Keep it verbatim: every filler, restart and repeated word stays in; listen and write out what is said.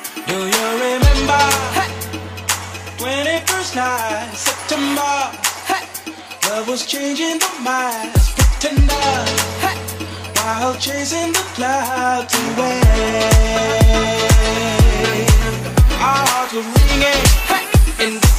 Do you remember? Hey. twenty-first night, September. Hey. Love was changing the minds, pretender. Hey. While chasing the clouds away. Our hearts were ringing, hey. In the